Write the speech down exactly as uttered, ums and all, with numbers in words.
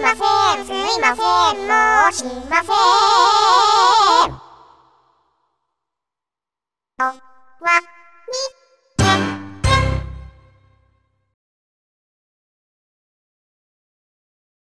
ません、すいません、もうしません。と、わ。